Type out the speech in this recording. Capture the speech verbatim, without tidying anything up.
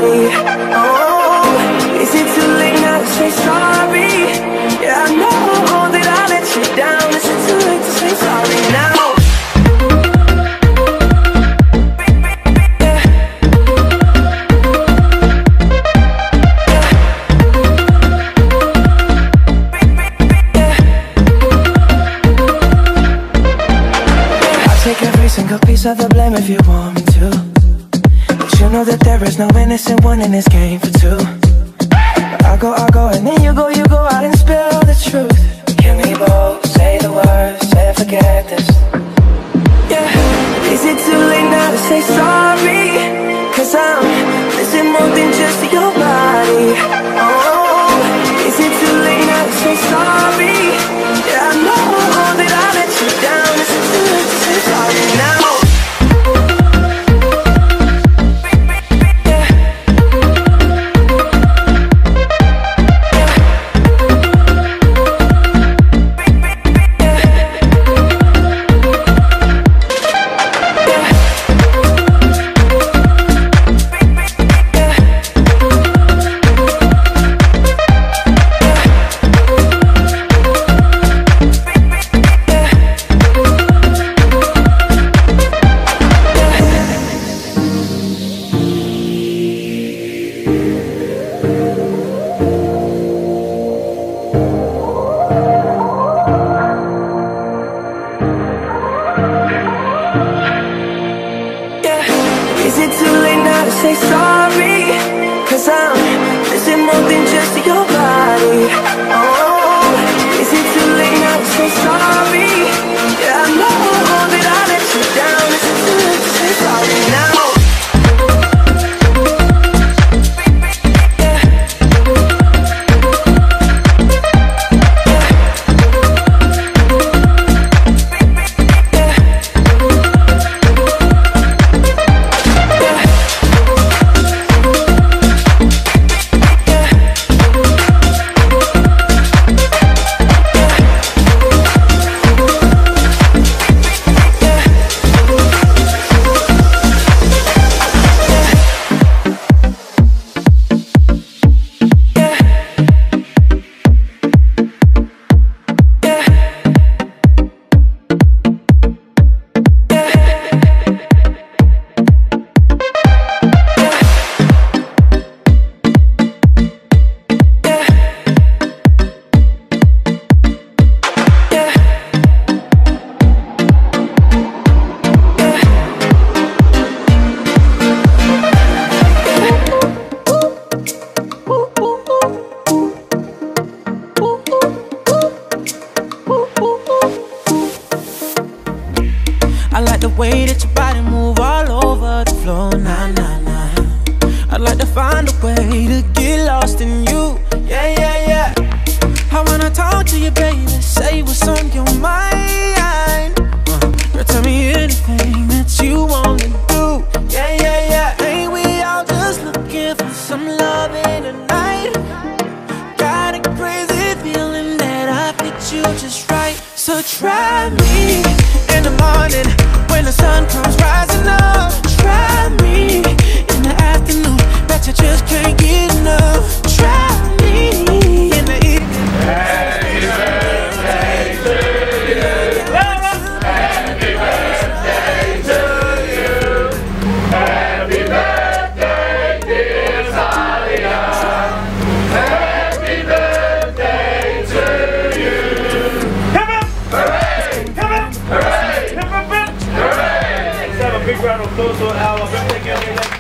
body. Oh, is it too late now to say sorry? Yeah, I know that I let you down. Is it too late to say sorry now? Take every single piece of the blame if you want me to, but you know that there is no innocent one in this game for two. I go, I go, and then you go, you go out and spill the truth. Can we both say the words and forget this? Yeah, is it too late now to say sorry? Cause I'm missing more than just your body. Oh, is it too late now to say sorry? Yeah, I know that I let you down. Is it too late to say sorry now? Is it too late now to say sorry? Cause I'm missing more than just your body. Oh, is it too late now to say sorry? Yeah, I know that I let you down. Is it too late to say sorry now? I like the way that your body move all over the floor, nah, nah, nah. I'd like to find a way to get lost in you, yeah, yeah, yeah. I wanna talk to you, baby, say what's on your mind. uh, Girl, tell me anything that you wanna do, yeah, yeah, yeah. Ain't we all just looking for some loving tonight? Got a crazy feeling that I fit you just right. So try me in the morning when the sun comes rising up. Try me in the afternoon, bet you just can't get enough. Try me in the evening. Happy birthday to you. Happy birthday to you. Happy birthday, dear Talia. Happy birthday to you. Hooray! Hooray! Hooray! Let's have a big round of applause for our birthday girl.